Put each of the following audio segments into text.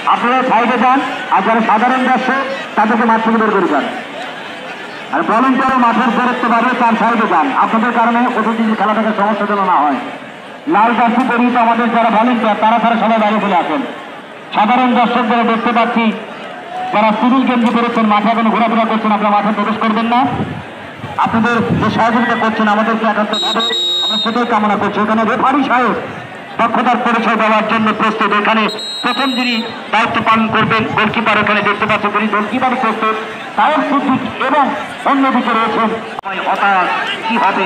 আপনারা সাইডে যান, আর যারা সাধারণ দর্শক তাদেরকে মাঠ থেকে বের করে যান। আর ভলেন্টিয়ারও মাঠের দূরত্ব বাড়ে, তার সাইডে যান, আপনাদের কারণে প্রতিদিন খেলা থেকে সমস্যা যেন না হয়। লাল জার্সি পরিহিত আমাদের যারা ভলেন্টিয়ার তারা সবাই বাইরে চলে আসেন। সাধারণ দর্শকদের দেখতে পাচ্ছি যারা সিভিল গেঞ্জি পেরেছেন, মাঠে এখন ঘোরাফেরা করছেন, আপনারা মাঠে প্রবেশ করবেন না। আপনাদের যে সহযোগিতা করছেন আমাদেরকে একান্তভাবে আমরা সেটাই কামনা করছি। এখানে রেফারি সাহেব দক্ষতার পরিচয় দেওয়ার জন্য প্রস্তুত। এখানে প্রথম যিনি দায়িত্ব পালন করবেন গোলকিপার, এখানে দেখতে পাচ্ছেন তিনি গোলকিপারই প্রস্তুত, তাও সুযোগ এবং অন্যদিকে রয়েছেন হতাশ কি হবে,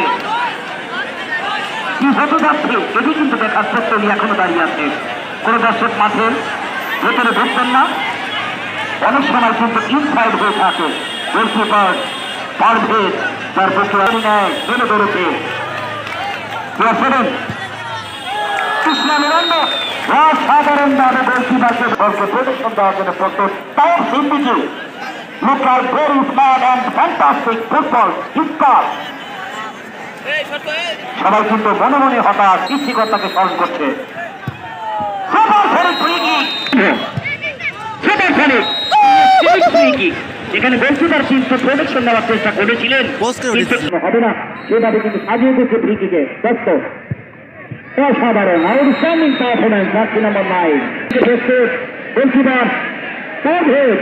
কি হতে যাচ্ছে এটি কিন্তু দেখার প্রস্তুতি এখনো দাঁড়িয়ে আছে। কোনো দর্শক মাঠের ভেতরে ঢুকবেন না, অনেক সময় কিন্তু ইনসাইড হয়ে থাকে। গোলকিপার পারভেজ তার পক্ষে নেয় ফেলে ধরেছে অসাধারণভাবে গোলকিপারকে দলকে প্রদর্শন দেওয়ার জন্য প্রস্তুত। তাও সিন্ডিকে look like very smart and fantastic football score. সবাই কিন্তু মনে মনে হঠাৎ সৃষ্টিকর্তাকে স্মরণ করছে। এখানে গোলকিপার কিন্তু প্রোটেকশন নেওয়ার চেষ্টা করেছিলেন, হবে না সেভাবে কিন্তু সাজিয়ে দিচ্ছে ফ্রি কিকে। দত্ত অসাধারণ outstanding performance, jersey number 9 goalkeeper Parvez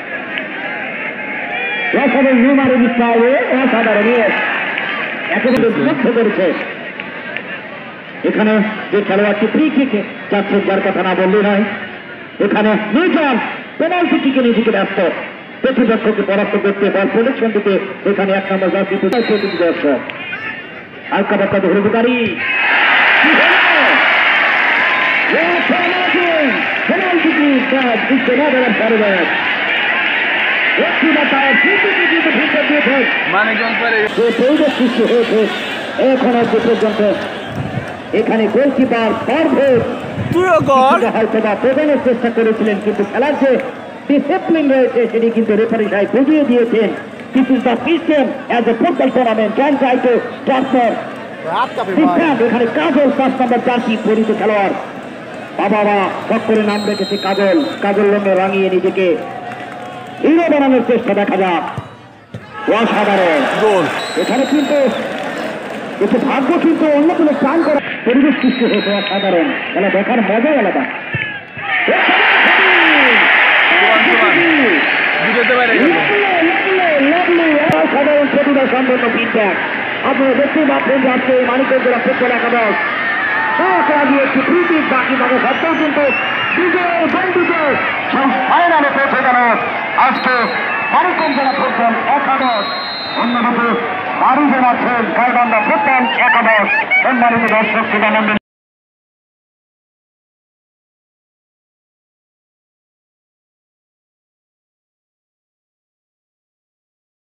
অসাধারণ নিউমারের স্টাইলে অসাধারণ একেবারে বিরক্ত করেছে। এখানে যে খেলোয়াড়টি ফ্রি কিকে যাচ্ছে, যার কথা না বললে নয়, এখানে নিউটন পেনাল্টি কিকে নিজেকে ব্যস্ত, প্রতিপক্ষকে পরাস্ত করতে বল প্রোটেকশন দিতে এখানে 1 নম্বর জার্সি দর্শক হালকা বার্তা অধিকারী এখানে গোলকিপার পারভেজ হয়তোবা প্রদানের চেষ্টা করেছিলেন, কিন্তু খেলার যে ডিসিপ্লিন রয়েছে সেটি কিন্তু রেফারি সাহেব বুঝিয়ে দিয়েছেন। This is the system as a football tournament, don't try to torture system. এখানে কাজল 5 নম্বর জার্সি পরিহিত খেলোয়াড়, বাবা শখ করে নাম রেখেছে কাজল, কাজল রঙে রাঙিয়ে নিজেকে হিরো বানানোর চেষ্টা দেখা যাক। অসাধারণ গোল। এখানে কিন্তু একটু ভাগ্য কিন্তু অন্য কোনো প্ল্যান করা পরিবেশ সৃষ্টি হয়েছে। অসাধারণ খেলা দেখার মজাই আলাদা। অসাধারণ প্রতিভা সম্পন্ন ফিডব্যাক আপনারা দেখতেই পাচ্ছেন যে আজকে মানিকগঞ্জের ফুটবল একাদশ লাগিয়ে একটি ফ্রি কিক বাকি থাকে সত্ত্বেও কিন্তু বিজয়ের বন্ধুকে ফাইনালে পৌঁছে গেল আজকে মানিকগঞ্জের ফুটবল একাদশ। অন্যদিকে বাড়ি জেলাচ্ছেন গাইবান্ধা ফুটবল একাদশ। সম্মানিত দর্শক